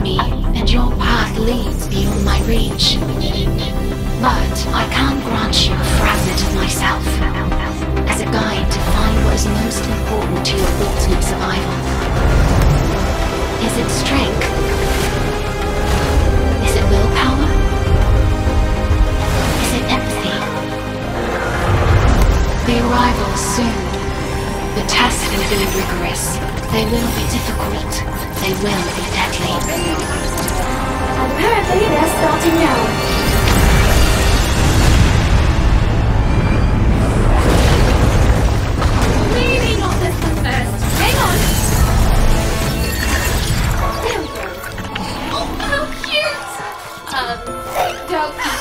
me, and your path leads beyond my reach. But I can grant you a fragment of myself, as a guide to find what is most important to your ultimate survival. Is it strength? Is it willpower? Is it empathy? The arrival soon. The tests will be rigorous. They will be difficult. They will be deadly. Apparently they're starting now. Maybe not this one first. Hang on. There we go. Oh, how cute! Don't